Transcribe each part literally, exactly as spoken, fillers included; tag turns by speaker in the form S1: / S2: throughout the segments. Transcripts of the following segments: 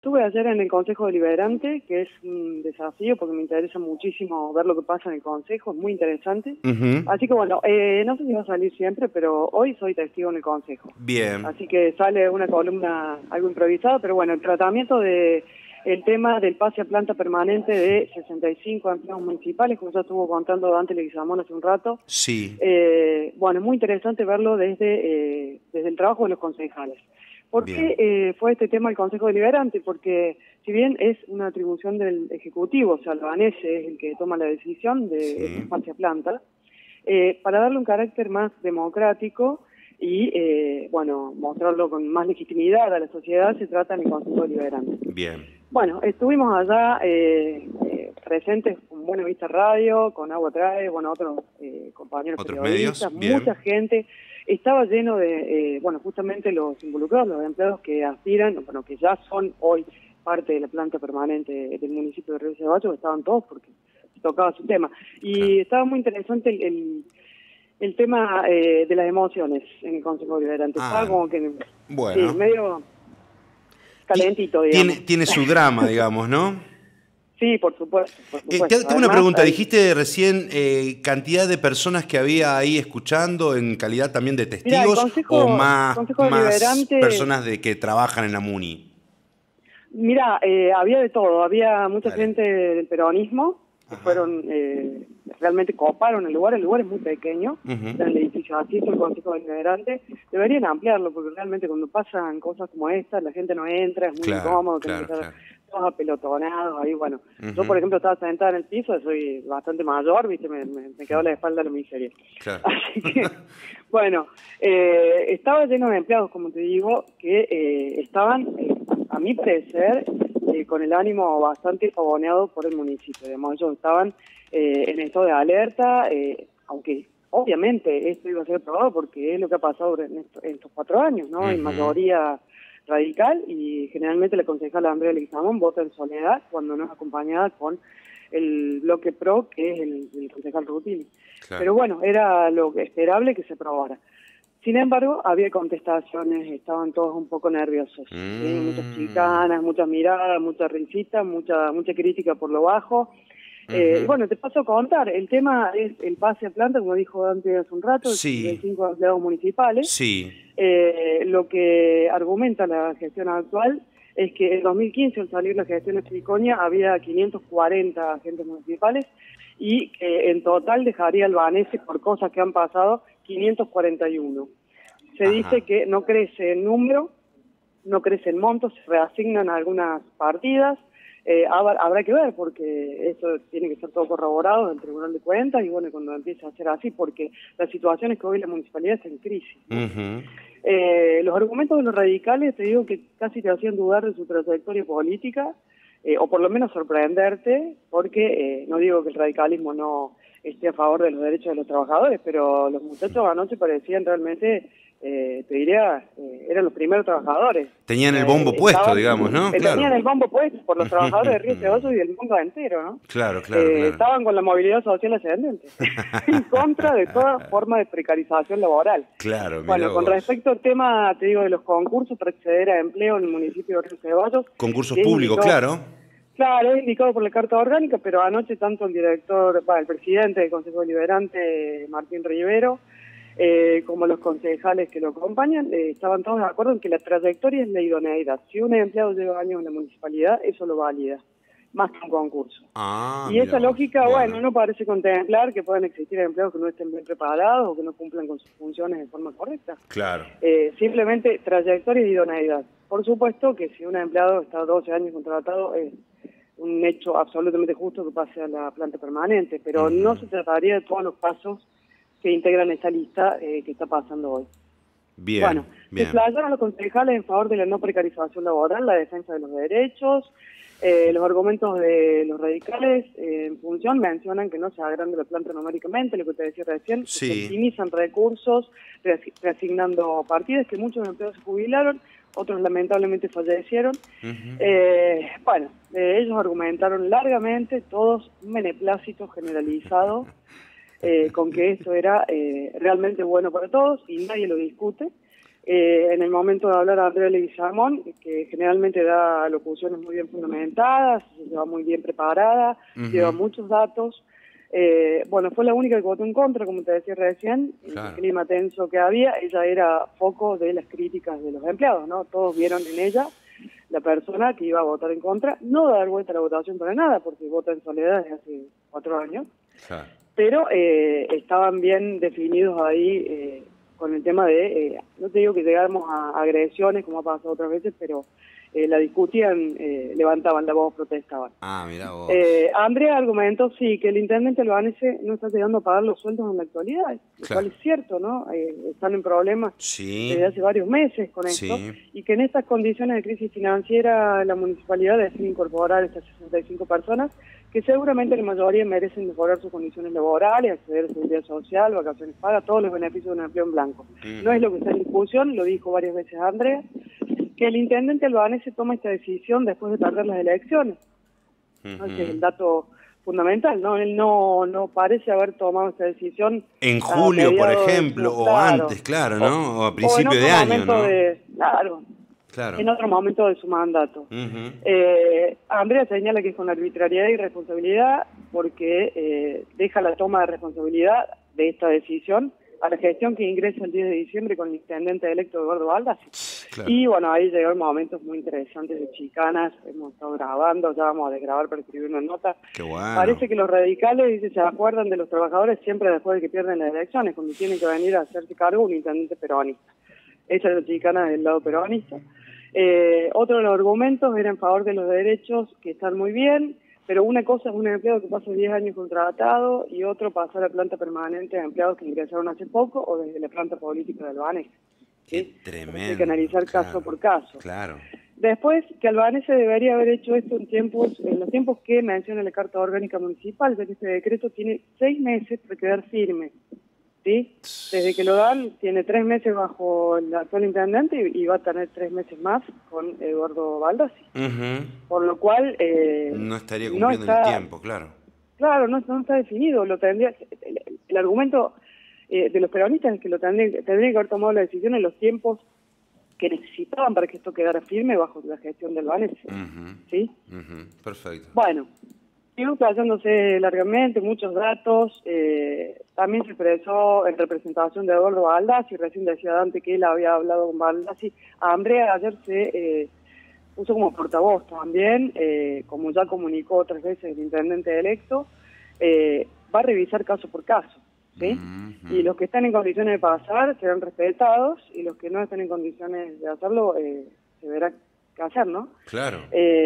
S1: Estuve ayer en el Consejo Deliberante, que es un desafío porque me interesa muchísimo ver lo que pasa en el Consejo, es muy interesante.
S2: Uh-huh.
S1: Así que bueno, eh, no sé si va a salir siempre, pero hoy soy testigo en el Consejo.
S2: Bien.
S1: Así que sale una columna algo improvisada, pero bueno, el tratamiento de el tema del pase a planta permanente de sesenta y cinco empleados municipales, como ya estuvo contando Dante Leguizamón hace un rato.
S2: Sí.
S1: Eh, bueno, es muy interesante verlo desde, eh, desde el trabajo de los concejales. ¿Por qué eh, fue este tema el Consejo Deliberante? Porque si bien es una atribución del Ejecutivo, o sea, el Banese es el que toma la decisión de
S2: Sí.
S1: este pase a planta, eh, para darle un carácter más democrático y, eh, bueno, mostrarlo con más legitimidad a la sociedad, se trata en el Consejo Deliberante.
S2: Bien.
S1: Bueno, estuvimos allá eh, eh, presentes con Buena Vista Radio, con Agua Trae, bueno, otros eh, compañeros
S2: ¿Otros
S1: periodistas,
S2: medios?
S1: mucha gente. Estaba lleno de, eh, bueno, justamente los involucrados, los empleados que aspiran, bueno, que ya son hoy parte de la planta permanente del municipio de Río Ceballos, estaban todos porque tocaba su tema. Y claro, estaba muy interesante el, el, el tema eh, de las emociones en el Consejo Deliberante. Ah, estaba como que,
S2: bueno,
S1: sí, medio calentito, digamos.
S2: Tiene, tiene su drama, digamos, ¿no?
S1: Sí, por supuesto. Por supuesto.
S2: Eh, tengo
S1: Además,
S2: una pregunta.
S1: hay...
S2: Dijiste recién eh, cantidad de personas que había ahí escuchando en calidad también de testigos.
S1: Mirá, consejo,
S2: o más, más personas de que trabajan en la MUNI.
S1: Mira, eh, había de todo. Había mucha
S2: Dale.
S1: gente del peronismo que Ajá. fueron, eh, realmente coparon el lugar. El lugar es muy pequeño. Uh-huh. El edificio así, el Consejo Deliberante. Deberían ampliarlo porque realmente cuando pasan cosas como esta, la gente no entra, es muy claro, incómodo.
S2: Claro, claro.
S1: Todos apelotonados, ahí bueno, uh-huh. Yo por ejemplo estaba sentada en el piso, soy bastante mayor, viste, me, me, me quedó la espalda la miseria.
S2: Claro.
S1: Así que, bueno, eh, estaba lleno de empleados, como te digo, que eh, estaban, eh, a mi parecer, eh, con el ánimo bastante pavoneado por el municipio. Digamos, ellos estaban eh, en estado de alerta, eh, aunque obviamente esto iba a ser probado porque es lo que ha pasado en, esto, en estos cuatro años, ¿no? Uh-huh. En mayoría radical, y generalmente la concejala Andrea Leguizamón vota en soledad cuando no es acompañada con el bloque PRO, que es el, el concejal Rutini. Claro. Pero bueno, era lo esperable que se probara. Sin embargo, había contestaciones, estaban todos un poco nerviosos. Mm. ¿Sí? Muchas chicanas, muchas miradas, mucha risita, mucha mucha crítica por lo bajo. Uh-huh. Eh, bueno, te paso a contar, el tema es el pase a planta, como dijo Dante hace un rato,
S2: sí.
S1: de cinco empleados municipales.
S2: Sí.
S1: Eh, lo que argumenta la gestión actual es que en dos mil quince, al salir la gestión de Siliconia, había quinientos cuarenta agentes municipales y que en total dejaría el Banese, por cosas que han pasado, quinientos cuarenta y uno. Se Ajá. dice que no crece el número, no crece el monto, se reasignan algunas partidas. Eh, habrá que ver porque eso tiene que ser todo corroborado del Tribunal de Cuentas y bueno, cuando empieza a ser así, porque la situación es que hoy la municipalidad está en crisis, ¿no? Uh-huh. eh, los argumentos de los radicales, te digo que casi te hacían dudar de su trayectoria política, eh, o por lo menos sorprenderte, porque eh, no digo que el radicalismo no esté a favor de los derechos de los trabajadores, pero los muchachos anoche parecían realmente... Eh, te diría, eh, eran los primeros trabajadores.
S2: Tenían el bombo eh, puesto, estaban, digamos, ¿no?
S1: Eh, claro. Tenían el bombo puesto por los trabajadores de Río Ceballos y del mundo entero, ¿no?
S2: Claro, claro,
S1: eh,
S2: claro.
S1: Estaban con la movilidad social ascendente, en contra de toda forma de precarización laboral.
S2: Claro,
S1: bueno, con
S2: vos.
S1: respecto al tema, te digo, de los concursos para acceder a empleo en el municipio de Río Ceballos.
S2: Concursos públicos,
S1: indicó,
S2: claro.
S1: Claro, es indicado por la Carta Orgánica, pero anoche tanto el director, bah, el presidente del Consejo Deliberante, Martín Rivero, Eh, como los concejales que lo acompañan, eh, estaban todos de acuerdo en que la trayectoria es la idoneidad. Si un empleado lleva años en la municipalidad, eso lo valida, más que un concurso.
S2: Ah,
S1: y esa lógica,
S2: bueno.
S1: bueno, no parece contemplar que puedan existir empleados que no estén bien preparados o que no cumplan con sus funciones de forma correcta.
S2: Claro.
S1: Eh, simplemente trayectoria y idoneidad. Por supuesto que si un empleado está doce años contratado, es un hecho absolutamente justo que pase a la planta permanente, pero uh-huh. no se trataría de todos los pasos que integran esta lista eh, que está pasando hoy.
S2: Bien,
S1: bueno,
S2: bien.
S1: Desplazaron a los concejales en favor de la no precarización laboral, la defensa de los derechos, eh, los argumentos de los radicales eh, en función mencionan que no se agrande la planta numéricamente, lo que te decía recién,
S2: sí.
S1: se optimizan recursos, reasignando partidas, que muchos empleados se jubilaron, otros lamentablemente fallecieron. Uh-huh. eh, bueno, eh, ellos argumentaron largamente, todos un beneplácito generalizado, Eh, con que esto era eh, realmente bueno para todos y nadie lo discute. Eh, en el momento de hablar a Andrea Leguizamón, que generalmente da locuciones muy bien fundamentadas, se va muy bien preparada, uh-huh. lleva muchos datos. Eh, bueno, fue la única que votó en contra, como te decía recién, claro. En el clima tenso que había, ella era foco de las críticas de los empleados, ¿no? Todos vieron en ella la persona que iba a votar en contra, no dar vuelta a la votación para nada, porque vota en soledad desde hace cuatro años, claro. Pero eh, estaban bien definidos ahí eh, con el tema de, eh, no te digo que llegáramos a agresiones como ha pasado otras veces, pero eh, la discutían, eh, levantaban la voz, protestaban.
S2: Ah, mirá vos.
S1: Eh, Andrea argumentó, sí, que el intendente Albanese no está llegando a pagar los sueldos en la actualidad, lo claro. cual es cierto, ¿no? Eh, están en problemas
S2: sí.
S1: desde hace varios meses con esto, sí. Y que en estas condiciones de crisis financiera la municipalidad decide incorporar estas sesenta y cinco personas, que seguramente la mayoría merecen mejorar sus condiciones laborales, acceder a seguridad social, vacaciones pagas, todos los beneficios de un empleo en blanco. Mm. No es lo que está en discusión, lo dijo varias veces Andrea, que el intendente Albanese toma esta decisión después de perder las elecciones. Uh-huh. Ese es el dato fundamental, ¿no? Él no, no parece haber tomado esta decisión
S2: en julio, por ejemplo, de, o claro, antes, claro, ¿no? O a principio de año, ¿no?
S1: De, claro, claro, en otro momento de su mandato. Uh-huh. eh, Andrea señala que es con arbitrariedad y responsabilidad porque eh, deja la toma de responsabilidad de esta decisión a la gestión que ingresa el diez de diciembre con el intendente electo Eduardo Baldassi. Claro. Y bueno, ahí llegaron momentos muy interesantes de chicanas, hemos estado grabando, ya vamos a desgrabar para escribir una nota.
S2: Qué bueno.
S1: Parece que los radicales, dice, se acuerdan de los trabajadores siempre después de que pierden las elecciones, cuando tienen que venir a hacerse cargo un intendente peronista. Esa es la chicana del lado peronista. Eh, otro de los argumentos era en favor de los derechos, que están muy bien, pero una cosa es un empleado que pasa diez años contratado y otro pasar a planta permanente de empleados que ingresaron hace poco o desde la planta política de Albanese.
S2: Qué ¿sí? Tremendo.
S1: Hay que analizar claro, caso por caso.
S2: Claro.
S1: Después, que Albanese debería haber hecho esto en tiempos, en los tiempos que menciona la Carta Orgánica Municipal, ya que este decreto tiene seis meses para quedar firme. ¿Sí? Desde que lo dan, tiene tres meses bajo el actual intendente y, y va a tener tres meses más con Eduardo Baldassi. Uh-huh. Por lo cual... Eh,
S2: no estaría cumpliendo no está, el tiempo, claro.
S1: Claro, no, no está definido. Lo tendría, el, el argumento eh, de los peronistas es que lo tendría, tendría que haber tomado la decisión en los tiempos que necesitaban para que esto quedara firme bajo la gestión del Albanese. Uh-huh. ¿Sí?
S2: Uh-huh. Perfecto.
S1: Bueno. Sigo pasándose largamente, muchos datos, eh, también se expresó en representación de Eduardo Baldassi, recién decía Dante que él había hablado con Baldassi. A Andrea ayer se eh, puso como portavoz también, eh, como ya comunicó otras veces el intendente electo, eh, va a revisar caso por caso, ¿sí? Uh-huh. Y los que están en condiciones de pasar serán respetados y los que no están en condiciones de hacerlo eh, se verá que hacer, ¿no?
S2: Claro.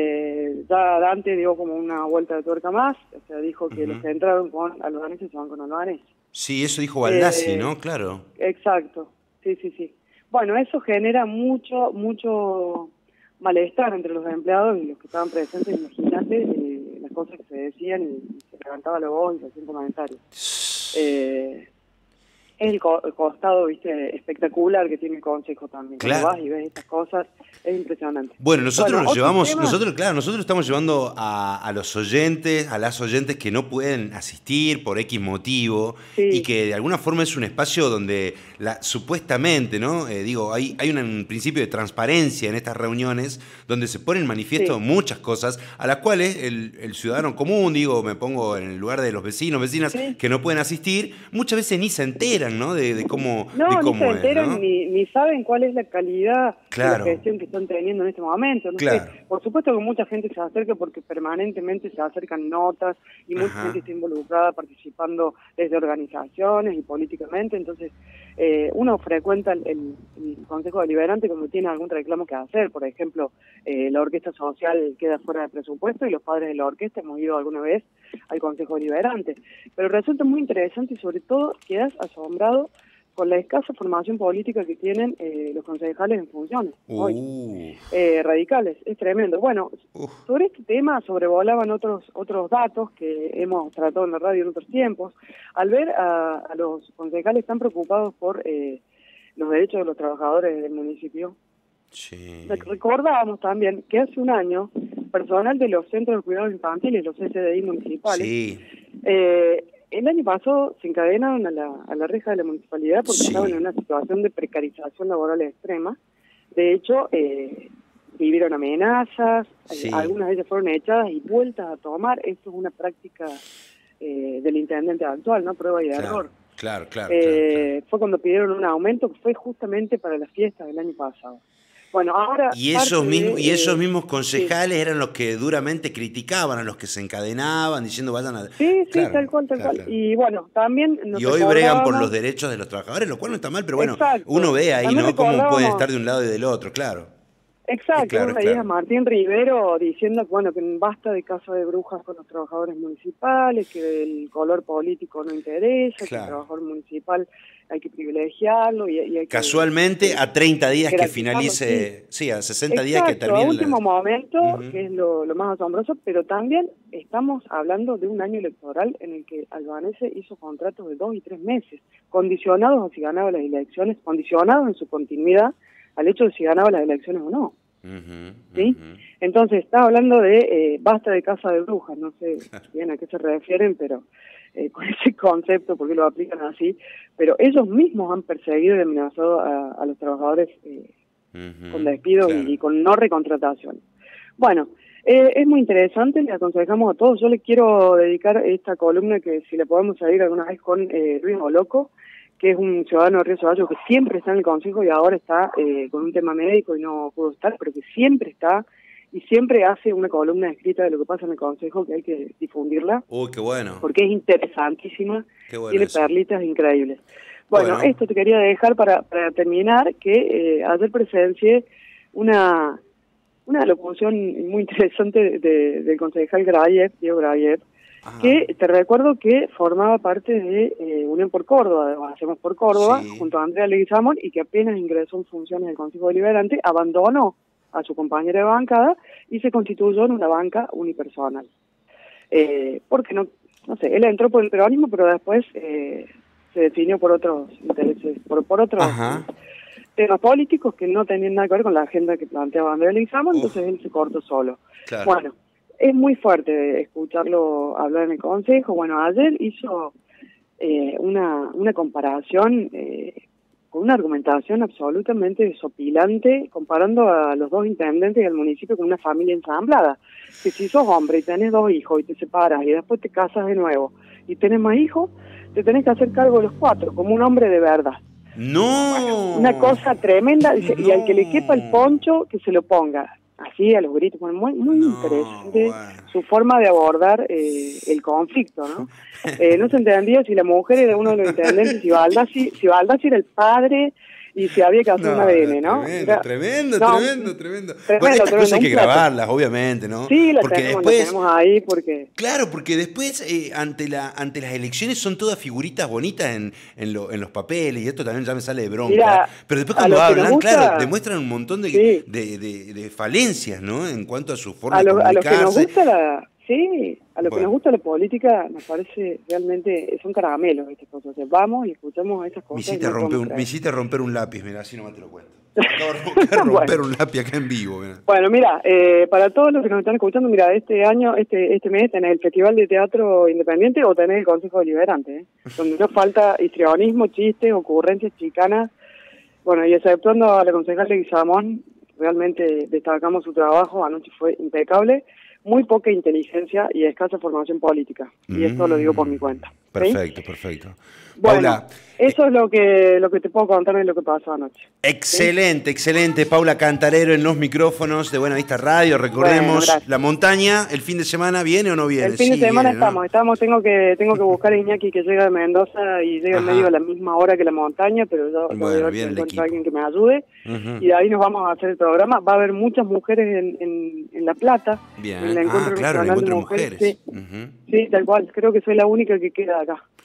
S1: Eh, ya Dante dio como una vuelta de tuerca más, o sea, dijo que uh-huh. los que entraron con Albanese se van con Albanese.
S2: Sí, eso dijo Baldassi,
S1: eh,
S2: ¿no? Claro.
S1: Exacto, sí, sí, sí. Bueno, eso genera mucho, mucho malestar entre los empleados y los que estaban presentes. Imagínate eh, las cosas que se decían y, y se levantaba la voz y se hacían comentarios. Eh, es el, co el costado, viste, espectacular que tiene el Consejo también.
S2: Claro.
S1: Cuando vas y ves estas cosas, es impresionante.
S2: Bueno, nosotros
S1: bueno,
S2: nos llevamos,
S1: tema?
S2: nosotros, claro, nosotros estamos llevando a, a los oyentes, a las oyentes que no pueden asistir por X motivo, sí. Y que de alguna forma es un espacio donde la, supuestamente, ¿no? Eh, digo, hay, hay un, un principio de transparencia en estas reuniones donde se ponen en manifiesto sí. muchas cosas a las cuales el, el ciudadano común, digo, me pongo en el lugar de los vecinos, vecinas sí. que no pueden asistir, muchas veces ni se enteran, ¿no? De, de cómo,
S1: no,
S2: de cómo
S1: ni se enteran,
S2: es, ¿no?
S1: ni, ni saben cuál es la calidad
S2: claro.
S1: de la gestión que están teniendo en este momento. No
S2: claro.
S1: sé, por supuesto que mucha gente se acerca porque permanentemente se acercan notas y mucha Ajá. gente está involucrada participando desde organizaciones y políticamente, entonces eh, uno frecuenta el, el, el Consejo Deliberante cuando tiene algún reclamo que hacer. Por ejemplo, eh, la orquesta social queda fuera de presupuesto y los padres de la orquesta hemos ido alguna vez al Consejo Deliberante. Pero resulta muy interesante y sobre todo quedas asombrado con la escasa formación política que tienen eh, los concejales en funciones uh. hoy, eh, radicales, es tremendo. Bueno, uh. sobre este tema sobrevolaban otros otros datos que hemos tratado en la radio en otros tiempos, al ver a, a los concejales tan preocupados por eh, los derechos de los trabajadores del municipio.
S2: Sí.
S1: Recordábamos también que hace un año, personal de los centros de cuidados infantiles, los C C D I municipales,
S2: sí.
S1: eh, el año pasado se encadenaron a la, a la reja de la municipalidad porque
S2: Sí.
S1: estaban en una situación de precarización laboral extrema. De hecho, eh, vivieron amenazas,
S2: Sí.
S1: eh, algunas de ellas fueron echadas y vueltas a tomar. Esto es una práctica eh, del intendente actual, ¿no? Prueba y
S2: Claro,
S1: error.
S2: claro, claro,
S1: Eh,
S2: claro, claro.
S1: Fue cuando pidieron un aumento, que fue justamente para las fiestas del año pasado. Bueno, ahora...
S2: Y esos,
S1: parte
S2: mismos,
S1: de,
S2: y esos
S1: eh,
S2: mismos
S1: sí.
S2: concejales eran los que duramente criticaban, a los que se encadenaban, diciendo vayan a...
S1: Sí, sí,
S2: Claro,
S1: tal cual, tal
S2: claro,
S1: cual.
S2: claro.
S1: Y bueno, también nos
S2: Y hoy bregan por los
S1: recordábamos...
S2: derechos de los trabajadores, lo cual no está mal, pero bueno,
S1: Exacto.
S2: uno ve ahí,
S1: También
S2: ¿no? Cómo pueden
S1: recordábamos...
S2: estar de un lado y del otro, claro. Es
S1: Exacto,
S2: claro,
S1: vos
S2: es
S1: veías a
S2: claro.
S1: Martín Rivero diciendo que, bueno, que basta de casa de brujas con los trabajadores municipales, que el color político no interesa, que el
S2: Claro.
S1: trabajador municipal hay que privilegiarlo y, y hay que...
S2: Casualmente, a treinta días que
S1: jerarquizarlo,
S2: finalice, sí, a sesenta días
S1: Exacto,
S2: que termine...
S1: a último
S2: la-
S1: momento,
S2: Ujú.
S1: que es lo, lo más asombroso, pero también estamos hablando de un año electoral en el que Albanese hizo contratos de dos y tres meses, condicionados a si ganaba las elecciones, condicionados en su continuidad al hecho de si ganaba las elecciones o no.
S2: Ujú,
S1: ¿Sí?
S2: ujú.
S1: Entonces, está hablando de eh, basta de casa de brujas, no sé bien a qué se refieren, pero eh, con ese concepto, porque lo aplican así, pero ellos mismos han perseguido y amenazado a, a los trabajadores eh,
S2: Ujú,
S1: con despidos
S2: claro.
S1: y, y con no recontratación. Bueno, eh, es muy interesante, le aconsejamos a todos. Yo les quiero dedicar esta columna que si le podemos seguir alguna vez con eh, Luis Oloco, que es un ciudadano de Río Ceballos que siempre está en el Consejo y ahora está eh, con un tema médico y no pudo estar, pero que siempre está y siempre hace una columna escrita de lo que pasa en el Consejo, que hay que difundirla,
S2: Uy, qué bueno.
S1: porque es interesantísima,
S2: Qué bueno
S1: tiene
S2: eso.
S1: perlitas increíbles. Bueno,
S2: Bueno.
S1: esto te quería dejar para, para terminar, que eh, ayer presencié una, una locución muy interesante de, del concejal Grayev, Diego Grayev,
S2: Ajá.
S1: que te recuerdo que formaba parte de eh, Unión por Córdoba, o Hacemos por Córdoba,
S2: Sí.
S1: junto a Andrea Leguizamón, y que apenas ingresó en funciones del Consejo Deliberante, abandonó a su compañera de bancada y se constituyó en una banca unipersonal. Eh, porque no, no sé, él entró por el peronismo, pero después eh, se definió por otros intereses, por, por otros
S2: Ajá.
S1: temas políticos que no tenían nada que ver con la agenda que planteaba Andrea Leguizamón,
S2: Uf.
S1: entonces él se cortó solo.
S2: Claro.
S1: Bueno, es muy fuerte escucharlo hablar en el Consejo. Bueno, ayer hizo eh, una, una comparación eh, con una argumentación absolutamente desopilante, comparando a los dos intendentes del municipio con una familia ensamblada. Que si sos hombre y tenés dos hijos y te separas y después te casas de nuevo y tenés más hijos, te tenés que hacer cargo de los cuatro, como un hombre de verdad.
S2: No.
S1: Una cosa tremenda, dice, y al que le quepa el
S2: No.
S1: poncho, que se lo ponga. Así, a los gritos. Bueno, muy, muy
S2: No,
S1: interesante
S2: bueno.
S1: su forma de abordar eh, el conflicto, ¿no? Eh, no se entendía si la mujer era uno de los intendentes, si Baldassi, si Baldassi era el padre y si había que hacer
S2: No,
S1: un A D N, ¿no?
S2: Tremendo,
S1: Era-
S2: tremendo,
S1: no,
S2: tremendo, tremendo.
S1: tremendo,
S2: Bueno, estas
S1: tremendo,
S2: cosas hay
S1: un
S2: que
S1: plato.
S2: grabarlas, obviamente, ¿no?
S1: Sí, la
S2: porque
S1: tenemos, la
S2: después,
S1: tenemos ahí porque...
S2: claro, porque después eh, ante la ante las elecciones son todas figuritas bonitas en, en, lo- en los papeles y esto también ya me sale de bronca.
S1: Mira,
S2: pero después
S1: a
S2: cuando
S1: los que nos
S2: hablan,
S1: gusta-
S2: claro, demuestran un montón de,
S1: Sí.
S2: de, de- de falencias, ¿no? En cuanto a su forma
S1: A,
S2: de
S1: lo- a los que nos
S2: comunicarse.
S1: gusta la... Sí, a lo que
S2: Bueno.
S1: nos gusta la política nos parece realmente, son caramelos estas cosas. O sea, vamos y escuchamos esas
S2: Me
S1: cosas. y
S2: hiciste,
S1: no
S2: romper
S1: podemos
S2: un,
S1: creer.
S2: me hiciste romper un lápiz, mira, así nomás te lo cuento. Acabo de ro- acabo de romper
S1: Bueno.
S2: un lápiz acá en vivo, mirá.
S1: Bueno, mira, eh, para todos los que nos están escuchando, mira, este año, este este mes tenés el Festival de Teatro Independiente o tenés el Consejo Deliberante, ¿eh? Donde no falta histrionismo, chistes, ocurrencias chicanas. Bueno, y exceptuando a la concejal de Guizamón, realmente destacamos su trabajo, anoche fue impecable, muy poca inteligencia y escasa formación política. Y esto lo digo por mi cuenta. ¿sí?
S2: Perfecto, perfecto.
S1: Bueno,
S2: Paula,
S1: eso es lo que lo que te puedo contar de lo que pasó anoche.
S2: excelente, excelente. Paula Cantarero en los micrófonos de Buena Vista Radio. Recordemos
S1: Bueno, gracias.
S2: la montaña. ¿El fin de semana viene o no viene?
S1: El fin de
S2: Sí,
S1: semana
S2: viene, ¿no?
S1: estamos, estamos, tengo que tengo que buscar a Iñaki que llega de Mendoza y llega en
S2: Ajá.
S1: medio a la misma hora que la montaña, pero yo, yo
S2: Bueno,
S1: voy a ver si
S2: bien el
S1: encuentro
S2: equipo.
S1: a alguien que me ayude
S2: Ujú.
S1: y de ahí nos vamos a hacer el programa. Va a haber muchas mujeres en, en, en La Plata,
S2: Bien.
S1: en el encuentro
S2: Ah, claro, el
S1: nacional
S2: encuentro de
S1: de mujeres.
S2: mujeres.
S1: Sí,
S2: Ujú.
S1: sí, tal cual, creo que soy la única que queda acá.